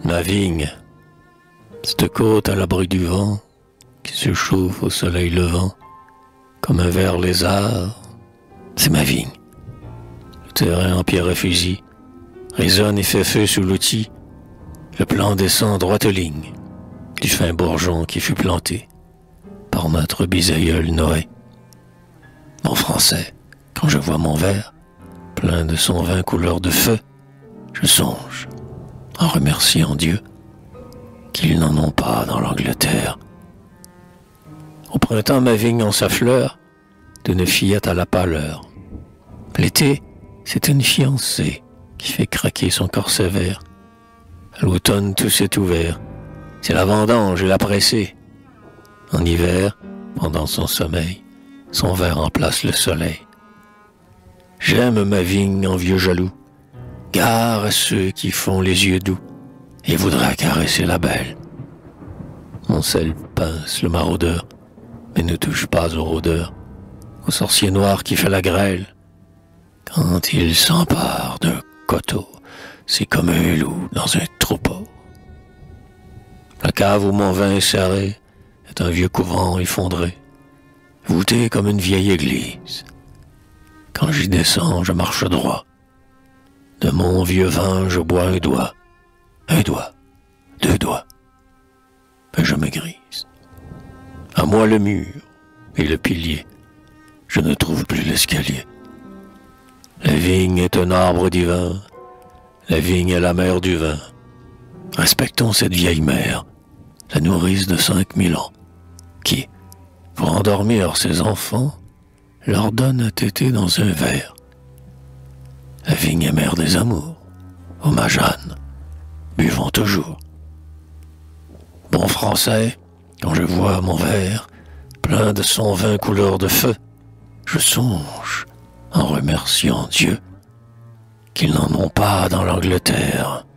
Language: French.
Ma vigne, cette côte à l'abri du vent, qui se chauffe au soleil levant, comme un ver lézard, c'est ma vigne. Le terrain en pierre et fusil résonne et fait feu sous l'outil. Le plan descend droite ligne du fin bourgeon qui fut planté par notre bisaïeul Noé. Mon français, quand je vois mon verre plein de son vin couleur de feu, je songe, en remerciant Dieu, qu'ils n'en ont pas dans l'Angleterre. Au printemps, ma vigne en sa fleur, d'une fillette à la pâleur. L'été, c'est une fiancée qui fait craquer son corset vert. À l'automne, tout s'est ouvert. C'est la vendange et la pressée. En hiver, pendant son sommeil, son verre remplace le soleil. J'aime ma vigne en vieux jaloux. Gare à ceux qui font les yeux doux et voudraient caresser la belle. Mon sel pince le maraudeur, mais ne touche pas aux rôdeurs, au sorcier noir qui fait la grêle. Quand il s'empare d'un coteau, c'est comme un loup dans un troupeau. La cave où mon vin est serré est un vieux couvent effondré, voûté comme une vieille église. Quand j'y descends, je marche droit. De mon vieux vin, je bois un doigt, deux doigts, et je me grise. À moi le mur et le pilier, je ne trouve plus l'escalier. La vigne est un arbre divin, la vigne est la mère du vin. Respectons cette vieille mère, la nourrice de 5000 ans, qui, pour endormir ses enfants, leur donne à téter dans un verre. La vigne est mère des amours, ô ma Jeanne, buvons toujours. Bon français, quand je vois mon verre plein de son vin couleur de feu, je songe, en remerciant Dieu, qu'ils n'en ont pas dans l'Angleterre.